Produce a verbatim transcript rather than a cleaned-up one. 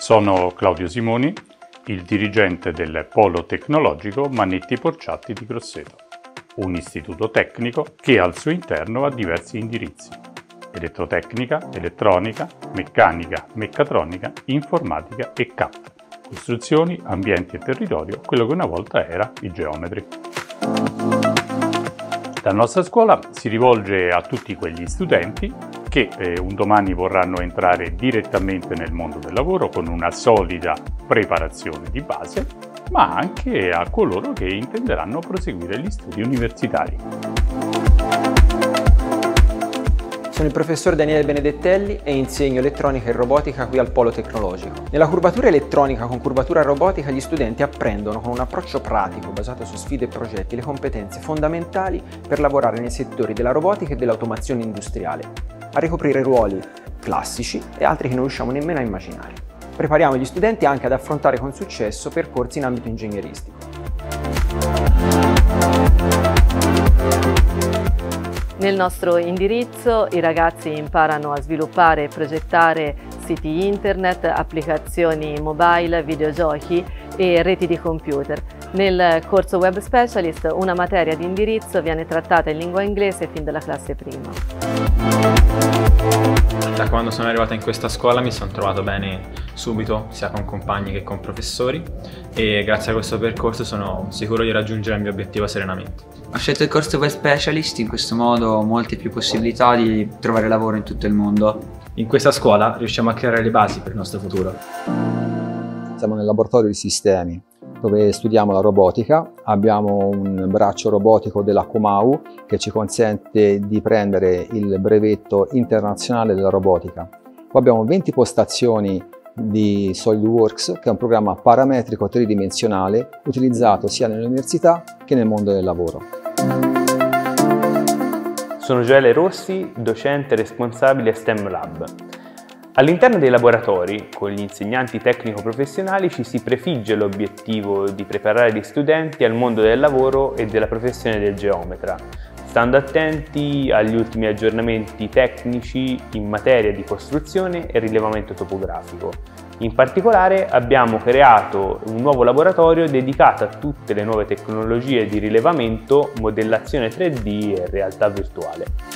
Sono Claudio Simoni, il dirigente del Polo Tecnologico Manetti Porciatti di Grosseto, un istituto tecnico che al suo interno ha diversi indirizzi: elettrotecnica, elettronica, meccanica, meccatronica, informatica e C A T, costruzioni, ambienti e territorio, quello che una volta era i geometri. La nostra scuola si rivolge a tutti quegli studenti che eh, un domani vorranno entrare direttamente nel mondo del lavoro con una solida preparazione di base, ma anche a coloro che intenderanno proseguire gli studi universitari. Sono il professor Daniele Benedettelli e insegno elettronica e robotica qui al Polo Tecnologico. Nella curvatura elettronica con curvatura robotica gli studenti apprendono con un approccio pratico basato su sfide e progetti le competenze fondamentali per lavorare nei settori della robotica e dell'automazione industriale, a ricoprire ruoli classici e altri che non riusciamo nemmeno a immaginare. Prepariamo gli studenti anche ad affrontare con successo percorsi in ambito ingegneristico. Nel nostro indirizzo i ragazzi imparano a sviluppare e progettare siti internet, applicazioni mobile, videogiochi e reti di computer. Nel corso Web Specialist una materia di indirizzo viene trattata in lingua inglese fin dalla classe prima. Da quando sono arrivata in questa scuola mi sono trovato bene subito, sia con compagni che con professori, e grazie a questo percorso sono sicuro di raggiungere il mio obiettivo serenamente. Ho scelto il corso Web Specialist, in questo modo ho molte più possibilità di trovare lavoro in tutto il mondo. In questa scuola riusciamo a creare le basi per il nostro futuro. Siamo nel laboratorio di sistemi, dove studiamo la robotica. Abbiamo un braccio robotico della Comau che ci consente di prendere il brevetto internazionale della robotica. Poi abbiamo venti postazioni di SolidWorks, che è un programma parametrico tridimensionale utilizzato sia nelle università che nel mondo del lavoro. Sono Gioele Rossi, docente responsabile STEM Lab. All'interno dei laboratori, con gli insegnanti tecnico-professionali, ci si prefigge l'obiettivo di preparare gli studenti al mondo del lavoro e della professione del geometra, stando attenti agli ultimi aggiornamenti tecnici in materia di costruzione e rilevamento topografico. In particolare abbiamo creato un nuovo laboratorio dedicato a tutte le nuove tecnologie di rilevamento, modellazione tre D e realtà virtuale.